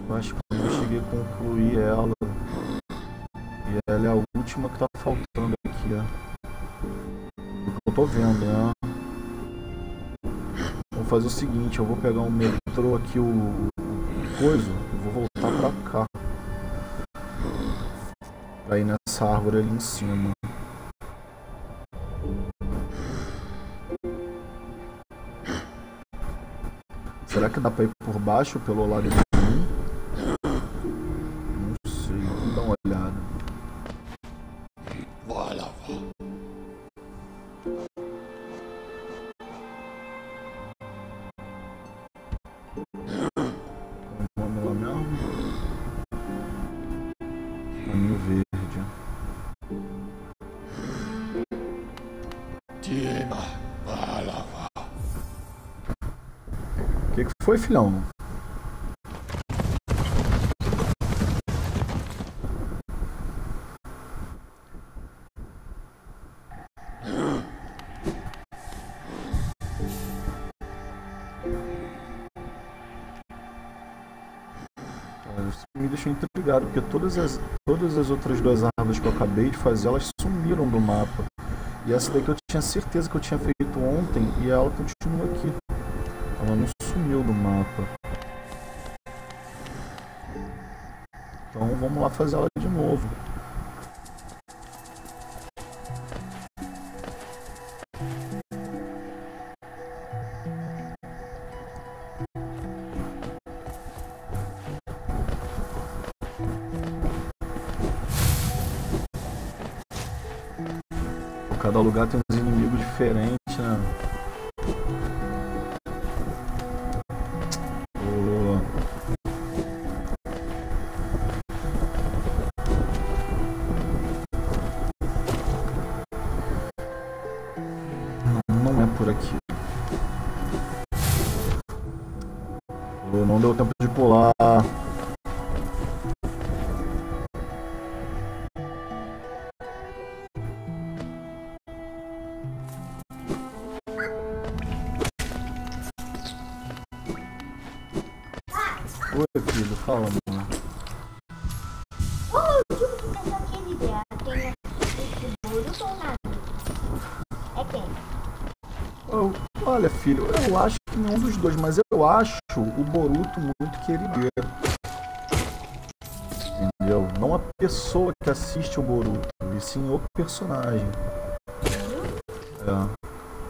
Eu acho que eu não cheguei a concluir ela. E ela é a última que tá faltando aqui, ó. Do que eu tô vendo, né? Vou fazer o seguinte, eu vou pegar um metrô aqui, o coisa, e vou voltar pra cá. Pra ir nessa árvore ali em cima. Será que dá pra ir por baixo, pelo lado de mim? Não sei, vamos dar uma olhada. Vamos lá mesmo? Caminho verde. O que foi, filhão? Isso me deixou intrigado, porque todas as outras duas árvores que eu acabei de fazer, elas sumiram do mapa. E essa daqui eu tinha certeza que eu tinha feito ontem e ela continua aqui. Ela não sumiu do mapa. Então vamos lá fazer ela de novo. Cada lugar tem uns inimigos diferentes, né? Não é por aqui. Não deu tempo de pular. Oi, filho, fala, mano. Ô, tipo, que pessoa aquele ideia? Tem esse Boruto ou nada? É quem? Olha, filho, eu acho que nenhum dos dois, mas eu acho o Boruto muito querido. Entendeu? Não a pessoa que assiste o Boruto, e sim o personagem. É.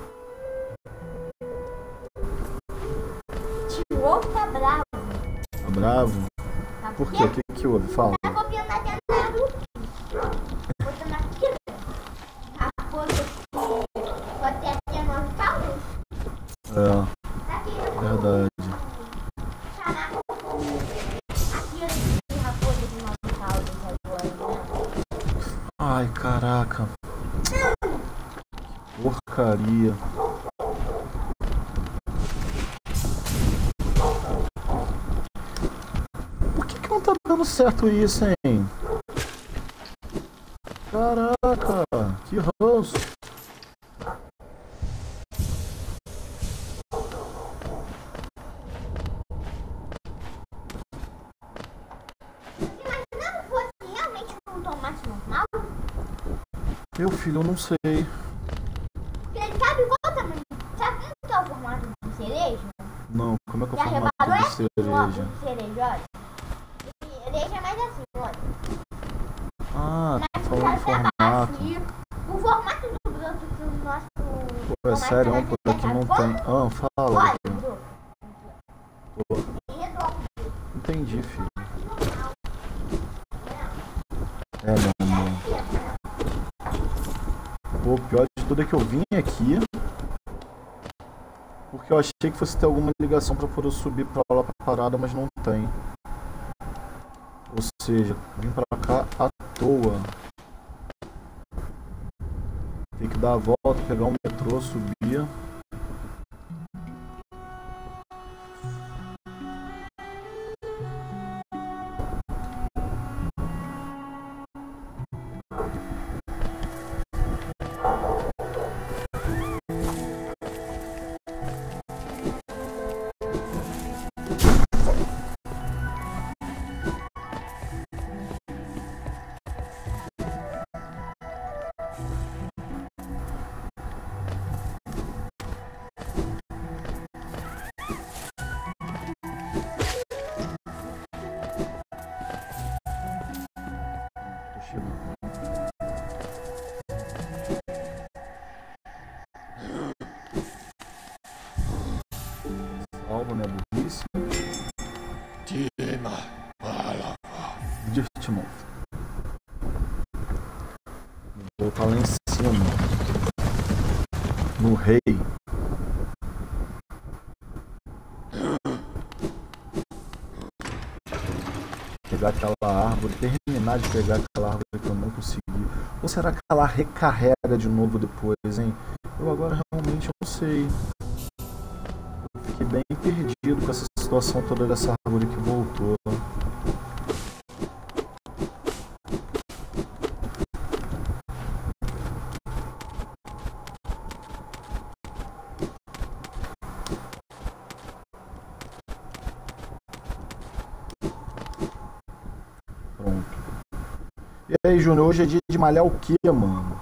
Tio Ovo tá bravo. Tá bravo? Tá Por quê? O que houve? Fala. Tá copiando até Naruto. Botando aqui. A foto pode ter até 9 caudas. É, Tá aqui. verdade. Caraca. Aqui eu tenho a folha de 9 caudas agora, né? Ai, caraca. Porcaria. Por que não tá dando certo isso, hein? Caraca, que ranço. Imaginando que fosse realmente um tomate normal, Meu filho, eu não sei. porque ele sabe igual o tamanho. Sabe o que é o formato de cereja? Não, como é que é o Já formato reparou? de O óculos cereja? de cereja, olha. Cereja é mais assim, olha. Ah, tá Mais falando de puxado pra baixo. formato. E o formato do broto que o nosso... Pô, é sério, por aqui não tem. Ah, fala. Olha, broto. Pô, Redondo. entendi, filho. É, meu amor. Pô, o pior de tudo é que eu vim aqui porque eu achei que fosse ter alguma ligação pra poder subir pra lá pra parada, mas não tem. Ou seja, vim pra cá à toa. Tem que dar a volta, pegar um metrô, subir. Dirtmouth. Vou voltar lá em cima. No rei. Pegar aquela árvore, terminar de pegar aquela árvore que eu não consegui. Ou será que ela recarrega de novo depois, hein? Eu agora realmente não sei. Eu fiquei bem perdido com essa situação toda dessa árvore que voltou. E aí, Júnior, hoje é dia de malhar o quê, mano?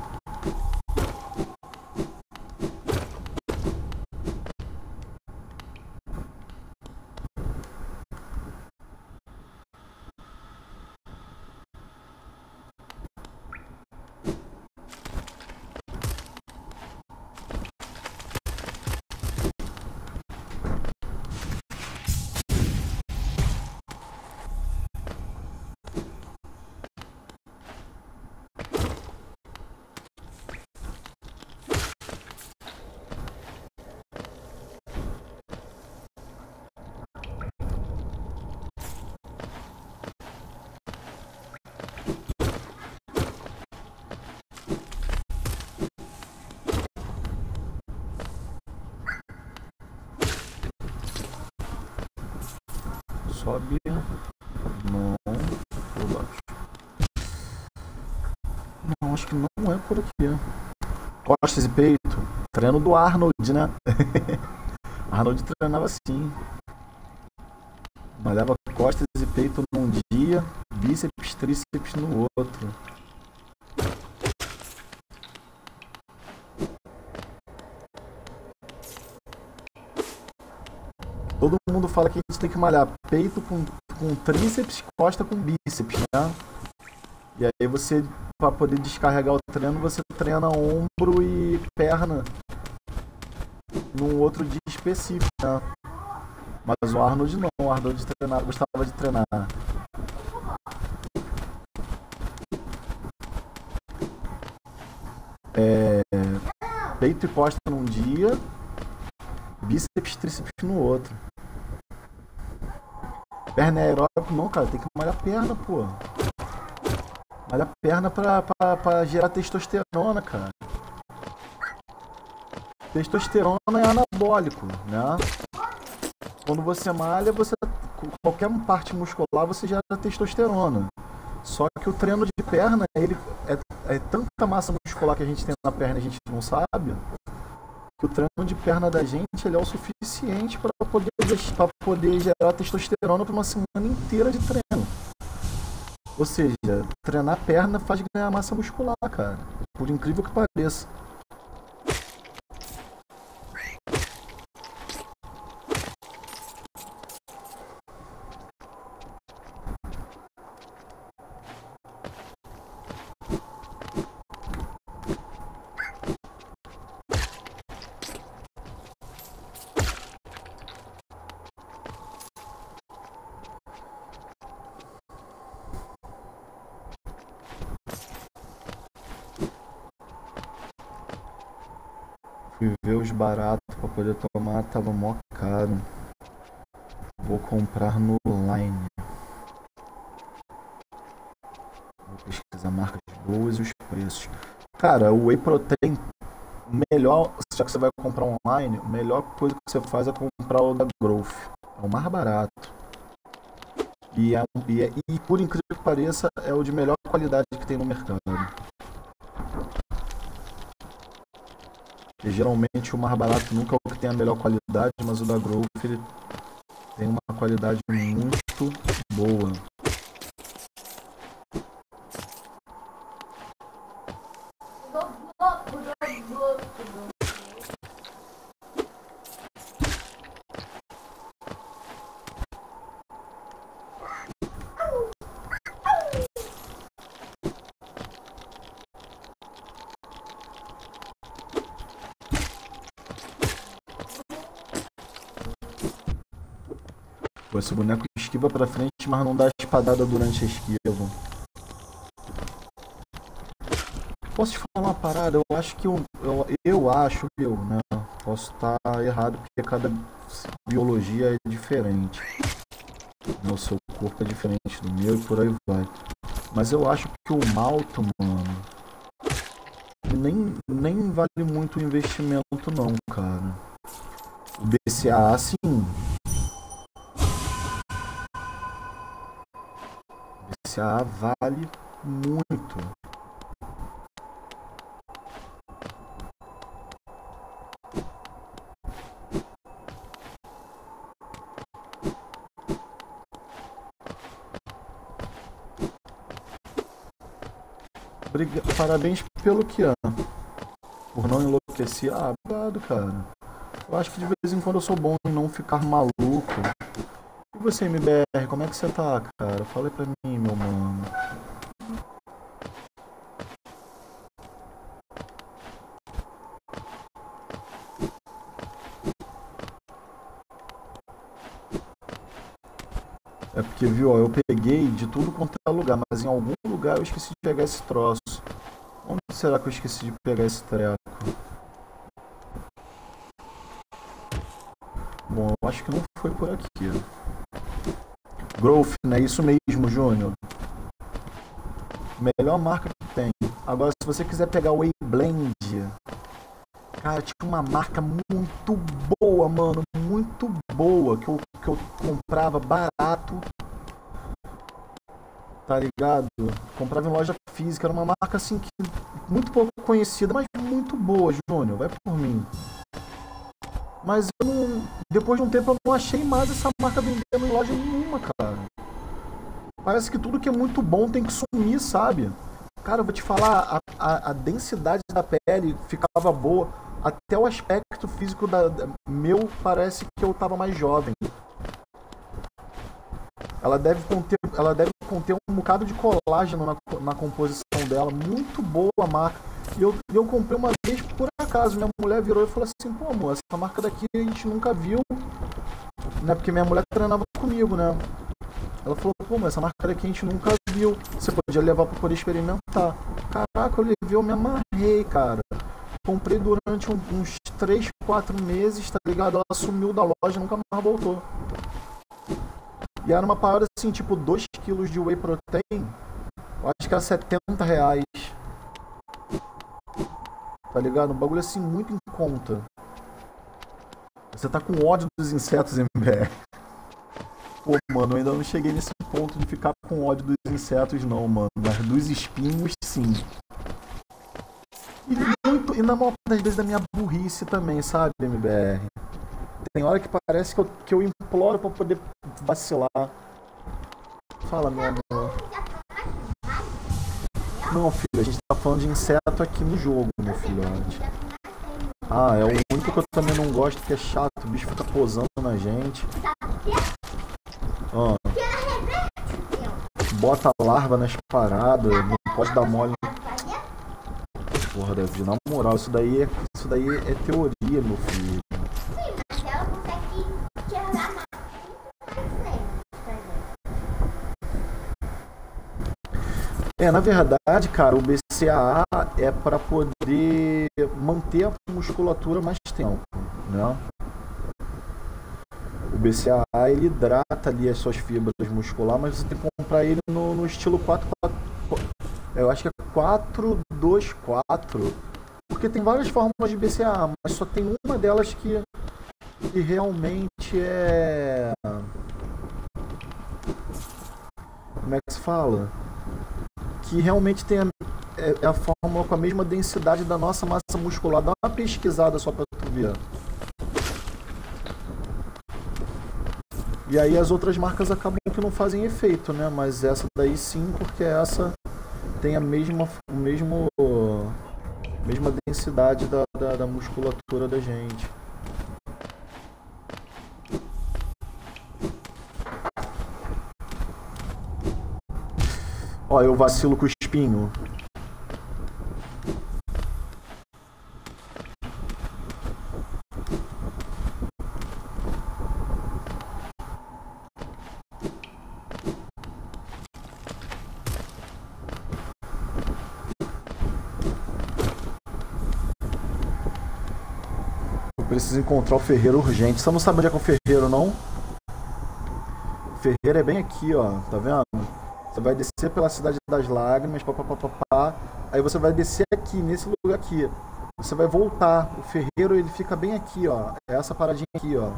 Sobe. Não. Por baixo. Não, acho que não é por aqui. Costas e peito. Treino do Arnold, né? Arnold treinava assim. Malhava costas e peito num dia, bíceps, tríceps no outro. Todo mundo fala que a gente tem que malhar peito com tríceps, costa com bíceps, né? E aí você, para poder descarregar o treino, você treina ombro e perna num outro dia específico, né? Mas o Arnold não, o Arnold gostava de treinar peito e costa num dia, bíceps e tríceps no outro. Perna é aeróbico não, cara, tem que malhar perna, pô. Malhar perna pra gerar testosterona, cara. Testosterona é anabólico, né? Quando você malha, qualquer parte muscular você gera testosterona. Só que o treino de perna, ele é tanta massa muscular que a gente tem na perna e a gente não sabe, que o treino de perna da gente ele é o suficiente para poder gerar testosterona para uma semana inteira de treino. Ou seja, treinar perna faz ganhar massa muscular, cara. Por incrível que pareça. Fui ver os baratos pra poder tomar, tava mó caro. Vou comprar no online. Vou pesquisar marcas boas e os preços. Cara, o Whey Protein, melhor, já que você vai comprar online, a melhor coisa que você faz é comprar o da Growth. É o mais barato. E por incrível que pareça, é o de melhor qualidade que tem no mercado. E geralmente o mais barato nunca é o que tem a melhor qualidade, mas o da Growth ele tem uma qualidade muito boa. Esse boneco esquiva pra frente, mas não dá espadada durante a esquiva. Posso te falar uma parada? Eu acho que eu acho, né? Posso estar errado porque cada biologia é diferente. O seu corpo é diferente do meu e por aí vai. Mas eu acho que o malto, mano, nem vale muito o investimento não, cara. O BCAA, sim. O BCAA vale muito. Parabéns pelo que é. Por não enlouquecer. Ah, obrigado, cara. Eu acho que de vez em quando eu sou bom em não ficar maluco. E você, MBR, como é que você tá, cara? Fala aí pra mim, meu mano. É porque, viu, ó, eu peguei de tudo quanto é lugar, mas em algum lugar eu esqueci de pegar esse troço. Onde será que eu esqueci de pegar esse treco? Bom, eu acho que não foi por aqui. Growth, né? Isso mesmo, Júnior. Melhor marca que tem. Agora, se você quiser pegar o Whey Blend, cara, tinha uma marca muito boa, mano. Muito boa. Que eu comprava barato. Tá ligado? Comprava em loja física. Era uma marca assim que muito pouco conhecida, mas muito boa, Júnior. Vai por mim. Mas eu não, depois de um tempo eu não achei mais essa marca vendendo em loja nenhuma, cara. Parece que tudo que é muito bom tem que sumir, sabe? Cara, eu vou te falar, a densidade da pele ficava boa. Até o aspecto físico meu parece que eu tava mais jovem. Ela deve conter um bocado de colágeno na composição dela. Muito boa a marca. E eu comprei uma vez por acaso. Minha mulher virou e falou assim: pô, amor, essa marca daqui a gente nunca viu. Né? Porque minha mulher treinava comigo, né? Ela falou: pô, mas essa marca daqui a gente nunca viu. Você podia levar pra poder experimentar. Caraca, eu levei, eu me amarrei, cara. Comprei durante uns 3, 4 meses, tá ligado? Ela sumiu da loja e nunca mais voltou. E era uma parada assim, tipo 2 kg de whey protein. Eu acho que era R$70. Tá ligado? Um bagulho assim muito em conta. Você tá com ódio dos insetos, MBR. Pô, mano, eu ainda não cheguei nesse ponto de ficar com ódio dos insetos, não, mano. Mas dos espinhos, sim. E na maior parte das vezes da minha burrice também, sabe, MBR? Tem hora que parece que eu imploro pra poder vacilar. Fala, meu amor. Não, filho, a gente tá falando de inseto aqui no jogo, meu filhote. Ah, é o único que eu também não gosto, que é chato. O bicho fica posando na gente. Ah. Bota a larva nas paradas, não pode dar mole. Porra, Davi, na moral, isso daí é teoria, meu filho. Na verdade, cara, o BCAA é para poder manter a musculatura mais tempo, né? O BCAA, ele hidrata ali as suas fibras musculares, mas você tem que comprar ele no estilo 4-4, eu acho que é 4-2-4, porque tem várias formas de BCAA, mas só tem uma delas que realmente é... Como é que se fala? Que realmente tem a fórmula com a mesma densidade da nossa massa muscular. Dá uma pesquisada só pra tu ver. E aí as outras marcas acabam que não fazem efeito, né? Mas essa daí sim, porque essa tem a mesma densidade da musculatura da gente. Ó, eu vacilo com o espinho. preciso encontrar o ferreiro urgente. Você não sabe onde é que é o ferreiro, não? O ferreiro é bem aqui, ó. Tá vendo? Você vai descer pela Cidade das Lágrimas, papapá. Aí você vai descer aqui, nesse lugar aqui. Você vai voltar. O ferreiro, ele fica bem aqui, ó. É essa paradinha aqui, ó.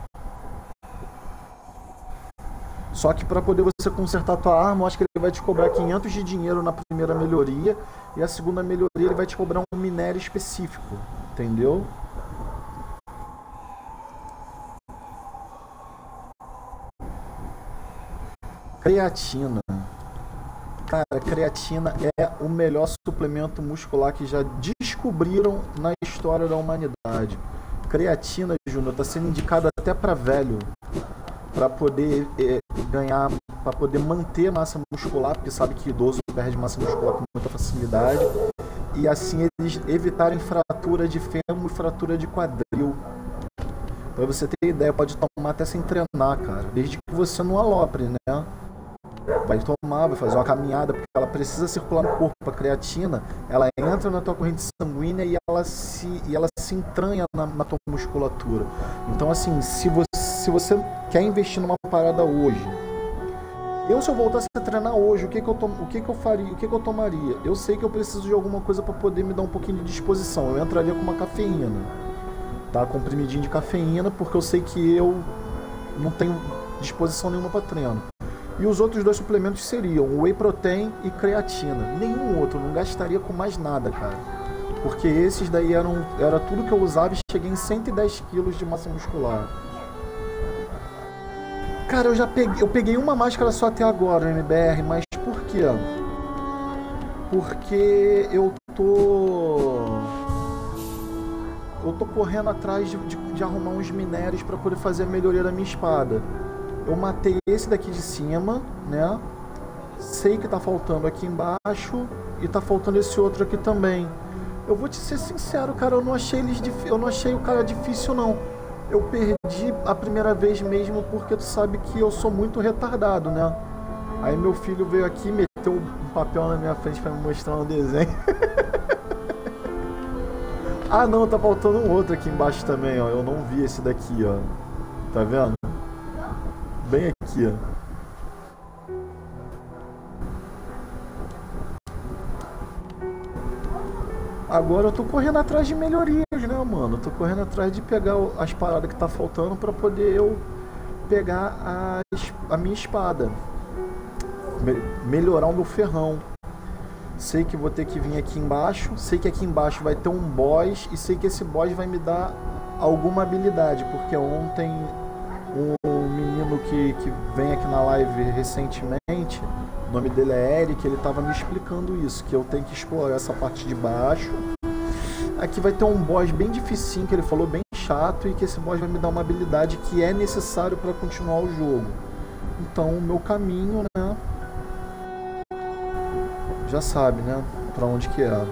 Só que para poder você consertar a tua arma, eu acho que ele vai te cobrar 500 de dinheiro na primeira melhoria. E a segunda melhoria ele vai te cobrar um minério específico. Entendeu? Creatina. Cara, creatina é o melhor suplemento muscular que já descobriram na história da humanidade. Creatina, Júnior, está sendo indicada até para velho. Para poder ganhar, para poder manter massa muscular, porque sabe que idoso perde massa muscular com muita facilidade, e assim eles evitarem fratura de fêmur e fratura de quadril. Para você ter ideia, pode tomar até sem treinar, cara, desde que você não alopre, né? Vai tomar, vai fazer uma caminhada, porque ela precisa circular no corpo. A creatina, ela entra na tua corrente sanguínea e ela se entranha na tua musculatura. Então, assim, se você quer investir numa parada hoje, se eu voltasse a treinar hoje, o que eu faria? O que eu tomaria? Eu sei que eu preciso de alguma coisa para poder me dar um pouquinho de disposição. Eu entraria com uma cafeína, tá? Comprimidinho de cafeína, porque eu sei que eu não tenho disposição nenhuma para treino. E os outros dois suplementos seriam whey protein e creatina. Nenhum outro, não gastaria com mais nada, cara. Porque esses daí era tudo que eu usava e cheguei em 110 quilos de massa muscular. Cara, eu peguei uma máscara só até agora, MBR, mas por quê? Porque eu tô correndo atrás de arrumar uns minérios para poder fazer a melhoria da minha espada. Eu matei esse daqui de cima, né? Sei que tá faltando aqui embaixo e tá faltando esse outro aqui também. Eu vou te ser sincero, cara, eu não achei o cara difícil, não. Eu perdi a primeira vez mesmo porque tu sabe que eu sou muito retardado, né? Aí meu filho veio aqui, meteu um papel na minha frente para me mostrar um desenho. Ah, não, tá faltando um outro aqui embaixo também, ó. Eu não vi esse daqui, ó. Tá vendo? Bem aqui, ó. Agora eu tô correndo atrás de melhorias, né, mano? Eu tô correndo atrás de pegar as paradas que tá faltando pra poder eu pegar a minha espada. Melhorar o meu ferrão. Sei que vou ter que vir aqui embaixo. Sei que aqui embaixo vai ter um boss. E sei que esse boss vai me dar alguma habilidade. Porque ontem um menino que vem aqui na live recentemente, o nome dele é Eric, ele tava me explicando isso, que eu tenho que explorar essa parte de baixo. Aqui vai ter um boss bem dificinho, que ele falou, bem chato, e que esse boss vai me dar uma habilidade que é necessário para continuar o jogo. Então o meu caminho, né, já sabe, né, para onde que é.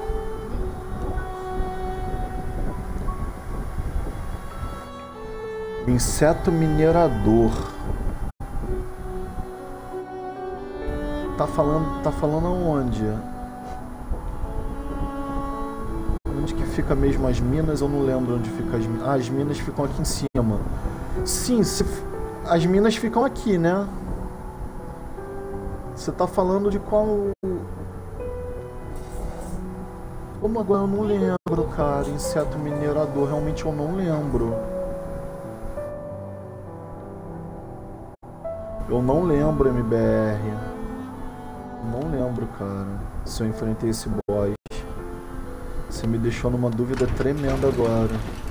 Inseto minerador. Tá falando aonde? Onde que fica mesmo as minas? Eu não lembro onde fica as minas. Ah, as minas ficam aqui em cima. Sim, as minas ficam aqui, né? Você tá falando de qual... Como agora eu não lembro, cara. Inseto minerador, realmente eu não lembro. Eu não lembro, MBR. Não lembro, cara, se eu enfrentei esse boss. Você me deixou numa dúvida tremenda agora.